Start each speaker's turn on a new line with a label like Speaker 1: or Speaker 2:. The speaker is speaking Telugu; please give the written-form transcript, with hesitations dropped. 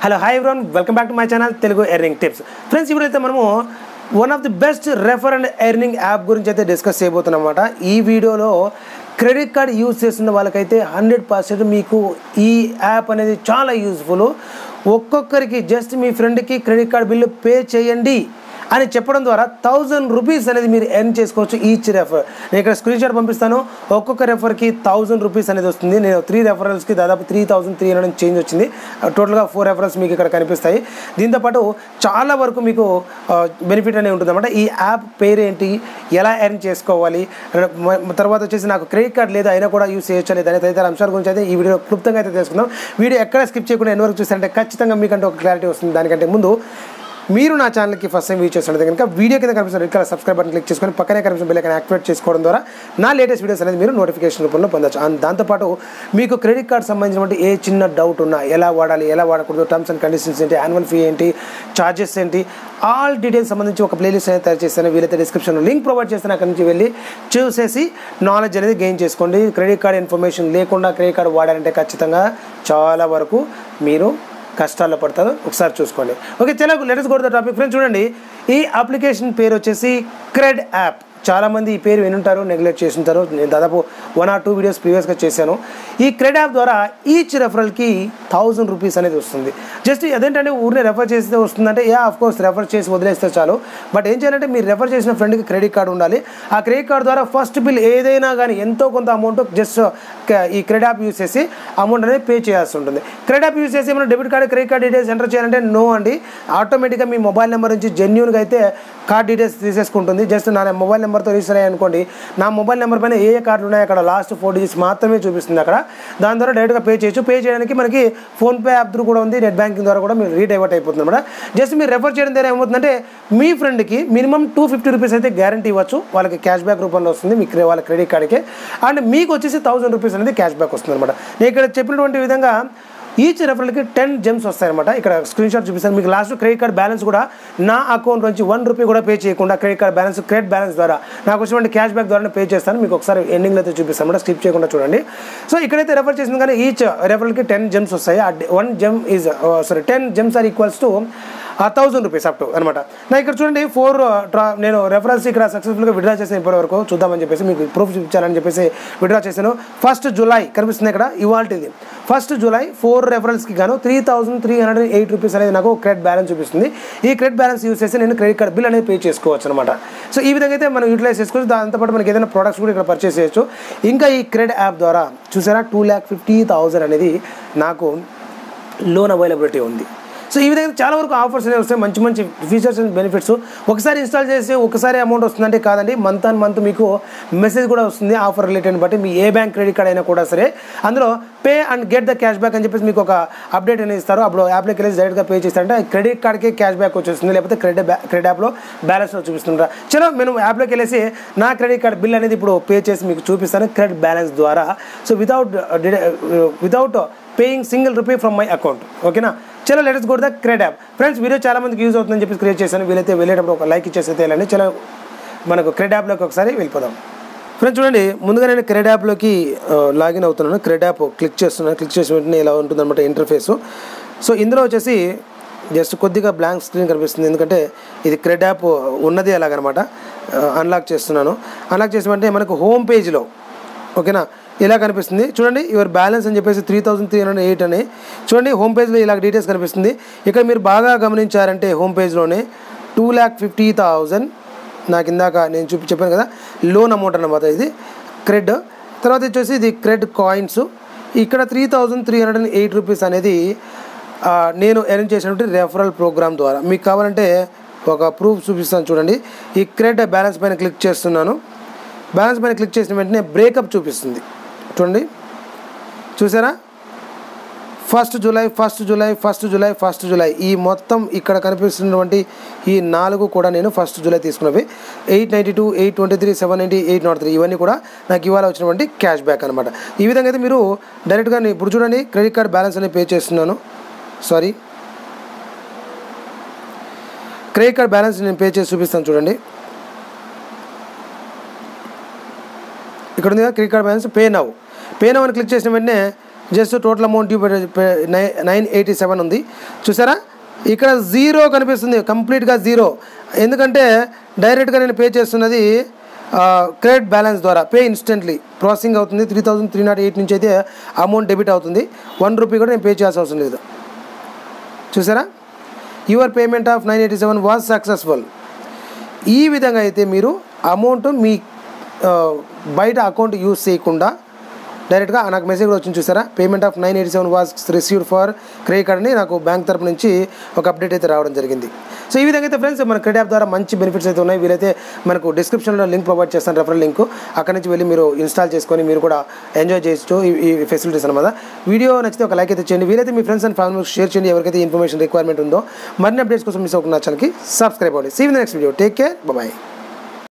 Speaker 1: Hello hi everyone, welcome back to my channel Telugu earning tips. Friends, ఇప్పుడైతే మనము one of the best refer and earning app గురించి అయితే డిస్కస్ చేయబోతున్నాం అన్నమాట. ఈ వీడియోలో క్రెడిట్ కార్డ్ యూజ్ చేస్తున్న వాళ్ళకైతే 100% మీకు ఈ యాప్ అనేది చాలా యూజ్ఫుల్. ఒక్కొక్కరికి జస్ట్ మీ ఫ్రెండ్కి క్రెడిట్ కార్డ్ బిల్లు పే చేయండి అని చెప్పడం ద్వారా 1000 రూపీస్ అనేది మీరు ఎర్న్ చేసుకోవచ్చు ఈచ్ రెఫర్. నేను ఇక్కడ స్క్రీన్ షాట్ పంపిస్తాను. ఒక్కొక్క రెఫర్కి 1000 రూపీస్ అనేది వస్తుంది. నేను 3 రెఫరల్స్కి దాదాపు 3300 చేంజ్ వచ్చింది. టోటల్గా 4 రెఫరల్స్ మీకు ఇక్కడ కనిపిస్తాయి. దీంతోపాటు చాలా వరకు మీకు బెనిఫిట్ అనేది ఉంటుంది అన్నమాట. ఈ యాప్ పేరు ఏంటి, ఎలా ఎర్న్ చేసుకోవాలి, తర్వాత వచ్చేసి నాకు క్రెడిట్ కార్డ్ లేదు అయినా కూడా యూస్ చేయొచ్చు లేదా తదితర అంశాల గురించి అయితే ఈ వీడియో క్లుప్తంగా అయితే తెలుసుకుందాం. వీడియో ఎక్కడ స్కిప్ చేయకుండా ఎన్ని వరకు చూస్తారంటే ఖచ్చితంగా మీకంటే ఒక క్లారిటీ వస్తుంది. దానికంటే ముందు మీరు నా ఛానల్కి ఫస్ట్ టైం వీచ్ చేస్తున్నది కనుక వీడియో కింద కనిపిస్తున్న red colour subscribe button click చేసుకొని పక్కనే కనిపిస్తున్న బెల్ ఐకాన్ యాక్టివేట్ చేసుకోవడం ద్వారా నా లేటెస్ట్ వీడియోస్ అనేది మీరు నోటిఫికేషన్ రూపంలో పొందొచ్చు. అండ్ దాంతోపాటు మీకు క్రెడిట్ కార్డ్ సంబంధించినటువంటి ఏ చిన్న డౌట్ ఉన్నా, ఎలా వాడాలి, ఎలా వాడకూడదు, టర్మ్స్ అండ్ కండిషన్స్ ఏంటి, యాన్యువల్ ఫీ ఏంటి, ఛార్జెస్ ఏంటి, ఆల్ డీటెయిల్స్ సంబంధించి ఒక ప్లేలిస్ట్ అనేది తయారు చేస్తాను. వీలైతే డిస్క్రిప్షన్లో లింక్ ప్రొవైడ్ చేస్తాను. అక్కడి నుంచి వెళ్ళి చూసేసి నాలెడ్జ్ అనేది గెయిన్ చేసుకోండి. క్రెడిట్ కార్డ్ ఇన్ఫర్మేషన్ లేకుండా క్రెడిట్ కార్డ్ వాడాలంటే ఖచ్చితంగా చాలా వరకు మీరు కష్టాల్లో పడతారు. ఒకసారి చూసుకోండి. ఓకే, చలో let's go to the topic. Friends చూడండి, ఈ అప్లికేషన్ పేరు వచ్చేసి క్రెడ్ యాప్. చాలామంది ఈ పేరు వినుంటారు, నెగ్లెక్ట్ చేసి ఉంటారు. నేను దాదాపు 1 or 2 వీడియోస్ ప్రీవియస్గా చేశాను. ఈ క్రెడ్ యాప్ ద్వారా ఈచ్ రెఫరల్కి 1000 రూపీస్ అనేది వస్తుంది. జస్ట్ అదేంటంటే ఊరినే రెఫర్ చేస్తే వస్తుందంటే ఆఫ్ కోర్స్ రెఫర్ చేసి వదిలేస్తే చాలు. బట్ ఏం చేయాలంటే మీరు రెఫర్ చేసిన ఫ్రెండ్కి క్రెడిట్ కార్డు ఉండాలి. ఆ క్రెడిట్ కార్డు ద్వారా ఫస్ట్ బిల్ ఏదైనా కానీ ఎంతో కొంత అమౌంట్ జస్ట్ ఈ క్రెడ్ యాప్ యూజ్ చేసి అమౌంట్ అనేది పే చేయాల్సి ఉంటుంది. క్రెడిట్ యాప్ యూజ్ చేసి ఏమైనా debit card, credit card details enter చేయాలంటే నో అండి. ఆటోమేటిక్గా మీ మొబైల్ నెంబర్ నుంచి జెన్యూన్గా అయితే కార్డ్ డీటెయిల్స్ తీసేసుకుంటుంది. జస్ట్ నా మొబైల్ నెంబర్తో రిజిస్టర్ అయ్యి అనుకోండి, నా మొబైల్ నెంబర్ పైన ఏ కార్డులు ఉన్నాయో అక్కడ లాస్ట్ 4 డిజిట్స్ మాత్రమే చూపిస్తుంది అక్కడ. దాని ద్వారా డైరెక్ట్గా పే చేయొచ్చు. పే చేయడానికి మనకి ఫోన్పే యాప్ త్రూ కూడా ఉంది, నెట్ బ్యాంకింగ్ ద్వారా కూడా మీరు రీడైవర్ట్ అయిపోతుంది అన్నమాట. జస్ట్ మీరు రెఫర్ చేయడం ద్వారా ఏమవుతుందంటే మీ ఫ్రెండ్కి మినిమం 250 రూపీస్ అయితే గ్యారంటీ ఇవ్వచ్చు. వాళ్ళకి క్యాష్ బ్యాక్ రూపంలో వస్తుంది మీ వాళ్ళ క్రెడిట్ కార్డ్కి. అండ్ మీకు వచ్చేసి 1000 రూపీస్ అనేది క్యాష్ బ్యాక్ వస్తుంది అనమాట. నేను ఇక్కడ చెప్పినటువంటి విధంగా ఈచ్ రెఫరల్కి 10 జెమ్స్ వస్తాయన్నమాట. ఇక్కడ స్క్రీన్ షాట్ చూపిస్తాను. మీకు లాస్ట్ క్రెడిట్ కార్డ్ బ్యాలెన్స్ కూడా నా అకౌంట్ నుంచి 1 రూపీ కూడా పే చేయకుండా credit card balance, credit balance ద్వారా నాకు వచ్చినటువంటి క్యాష్ బ్యాక్ ద్వారా పే చేస్తాను. మీకు ఒకసారి ఎండింగ్లో అయితే చూపిస్తాను అన్నమాట, స్కిప్ చేయకుండా చూడండి. సో ఇక్కడైతే రెఫర్ చేసింది కానీ ఈచ్ రెఫరల్కి 10 జెమ్స్ వస్తాయి. 1 gem is 10 gems are equals to 1000 rupees up to అనమాట. నా ఇక్కడ చూడండి 4 నేను రెఫరెన్స్ ఇక్కడ సక్సెస్ఫుల్గా విడ్రా చేసాను. ఇప్పటివరకు చూద్దామని చెప్పేసి మీకు ప్రూఫ్ చూపించాలని చెప్పేసి విడ్రా చేశాను. 1 జూలై కనిపిస్తుంది ఇక్కడ ఇవాల్టిది. 1 జూలై 4 రెఫరెన్స్కి గాను 3308 రూపీస్ అనేది నాకు క్రెడిట్ బ్యాలెన్స్ చూపిస్తుంది. ఈ క్రెడిట్ బ్యాలెన్స్ యూజ్ చేసి నేను క్రెడిట్ కార్డ్ బిల్ అనేది పే చేసుకోవచ్చు అనమాట. సో ఈ విధంగా అయితే మనం యూటిలైజ్ చేసుకోవచ్చు. దాంతోపాటు మనకి ఏదైనా ప్రోడక్ట్స్ కూడా ఇక్కడ పర్చేస్ చేయొచ్చు. ఇంకా ఈ క్రెడిట్ యాప్ ద్వారా చూసారా 2,50,000 అనేది నాకు లోన్ అవైలబిలిటీ ఉంది. సో ఈ విధంగా చాలా వరకు ఆఫర్స్ అనేవి వస్తాయి, మంచి మంచి ఫీచర్స్ అండ్ బెనిఫిట్స్. ఒకసారి ఇన్స్టాల్ చేసి ఒకసారి అమౌంట్ వస్తుందంటే కాదండి, మంత్ ఆన్ మంత్ మీకు మెసేజ్ కూడా వస్తుంది ఆఫర్ రిలేటెడ్ బట్టి. మీ ఏ బ్యాంక్ క్రెడిట్ కార్డ్ అయినా కూడా సరే అందులో pay and get the cash back అని చెప్పేసి మీకు ఒక అప్డేట్ అనేది ఇస్తారు. అప్పుడు యాప్లోకి వెళ్ళి డైరెక్ట్గా పే చేస్తారంటే క్రెడిట్ కార్డ్కి క్యాష్ బ్యాక్ వచ్చేస్తుంది, లేకపోతే క్రెడిట్ యాప్లో బ్యాలెన్స్ చూపిస్తుంటారా. చలో మేము యాప్లోకి వెళ్ళేసి నా క్రెడిట్ కార్డ్ బిల్ అనేది ఇప్పుడు పే చేసి మీకు చూపిస్తాను క్రెడిట్ బ్యాలెన్స్ ద్వారా. So without paying single rupee from my account. ఓకేనా, చలో let's go to the credit app. Friends video చాలా మందికి యూజ్ అవుతుందని చెప్పి క్రియేట్ చేశాను. వీలైతే వెళ్ళేటప్పుడు ఒక లైక్ ఇచ్చేసి అయితే వెళ్ళండి. చలో మనకు క్రెడిట్ యాప్లోకి ఒకసారి వెళ్ళిపోదాం. ఫ్రెండ్స్ చూడండి, ముందుగా నేను క్రెడిట్ యాప్లోకి లాగిన్ అవుతున్నాను. క్రెడిట్ యాప్ క్లిక్ చేస్తున్నాను. క్లిక్ చేసిన వెంటనే ఇలా ఉంటుందన్నమాట ఇంటర్ఫేస్. సో ఇందులో వచ్చేసి జస్ట్ కొద్దిగా బ్లాంక్ స్క్రీన్ కనిపిస్తుంది, ఎందుకంటే ఇది క్రెడిట్ యాప్ ఉన్నది అలాగనమాట. అన్లాక్ చేస్తున్నాను. అన్లాక్ చేసిన వెంటనే మనకు హోమ్ పేజ్లో ఓకేనా ఇలా కనిపిస్తుంది. చూడండి యువర్ బ్యాలెన్స్ అని చెప్పేసి 3308 అని చూడండి హోమ్ పేజ్లో ఇలా డీటెయిల్స్ కనిపిస్తుంది. ఇక్కడ మీరు బాగా గమనించారంటే హోమ్ పేజ్లోనే 2,50,000 నాకు ఇందాక నేను చెప్పాను కదా లోన్ అమౌంట్ అన్నమాట. ఇది క్రెడ్. తర్వాత వచ్చేసి ఇది క్రెడ్ కాయిన్స్. ఇక్కడ 3308 రూపీస్ అనేది నేను ఎర్న్ చేసినటువంటి రెఫరల్ ప్రోగ్రామ్ ద్వారా. మీకు కావాలంటే ఒక ప్రూఫ్ చూపిస్తాను చూడండి. ఈ క్రెడ్ బ్యాలెన్స్ పైన క్లిక్ చేస్తున్నాను. బ్యాలెన్స్ పైన క్లిక్ చేసిన వెంటనే బ్రేకప్ చూపిస్తుంది. చూడండి చూసారా 1 జూలై ఈ మొత్తం ఇక్కడ కనిపిస్తున్నటువంటి ఈ 4 కూడా నేను 1 జూలై తీసుకున్నవి. 892, 823, 790, 803 ఇవన్నీ కూడా నాకు ఇవాళ వచ్చినటువంటి క్యాష్ బ్యాక్ అనమాట. ఈ విధంగా అయితే మీరు డైరెక్ట్గా ఇప్పుడు చూడండి క్రెడిట్ కార్డ్ బ్యాలెన్స్ అనేది పే చేస్తున్నాను. క్రెడిట్ కార్డ్ బ్యాలెన్స్ నేను పే చేసి చూపిస్తాను చూడండి. ఇక్కడ ఉంది కదా credit card balance pay now అని క్లిక్ చేసిన వెంటనే జస్ట్ టోటల్ అమౌంట్ 987 ఉంది చూసారా. ఇక్కడ జీరో కనిపిస్తుంది, కంప్లీట్గా జీరో. ఎందుకంటే డైరెక్ట్గా నేను పే చేస్తున్నది క్రెడిట్ బ్యాలెన్స్ ద్వారా. పే ఇన్స్టెంట్లీ ప్రాసెసింగ్ అవుతుంది. 3308 నుంచి అయితే అమౌంట్ డెబిట్ అవుతుంది. 1 రూపీ కూడా నేను పే చేయాల్సిన అవసరం లేదు. చూసారా, your payment of 987 was successful. ఈ విధంగా అయితే మీరు అమౌంట్ మీ బయట అకౌంట్ యూజ్ చేయకుండా డైరెక్ట్గా నాకు మెసేజ్ కూడా వచ్చింది చూసారా, payment of 987 was received for credit card అని నాకు బ్యాంక్ తరపు నుంచి ఒక అప్డేట్ అయితే రావడం జరిగింది. సో ఈ విధంగా అయితే ఫ్రెండ్స్ మన క్రెడిట్ యాప్ ద్వారా మంచి బెనిఫిట్స్ అయితే ఉన్నాయి. వీలైతే మనకు డిస్క్రిప్షన్లో లింక్ ప్రొవైడ్ చేస్తాను, రెఫరల్ లింక్. అక్కడ నుంచి వెళ్ళి మీరు ఇన్స్టాల్ చేసుకొని మీరు కూడా ఎంజాయ్ చేయొచ్చు ఈ ఫెసిలిటీస్ అనమాట. వీడియో నచ్చితే ఒక లైక్ అయితే చేయండి. వీలైతే మీ ఫ్రెండ్స్ అండ్ ఫ్యామిలీకి షేర్ చేయండి, ఎవరికైతే ఇన్ఫర్మేషన్ రిక్వైర్మెంట్ ఉందో. మరిన్ని అప్డేట్స్ కోసం మిస్ అవ్వకుండా ఛానల్కి సబ్స్క్రైబ్ అవ్వండి. See you in the next video. Take care, bye.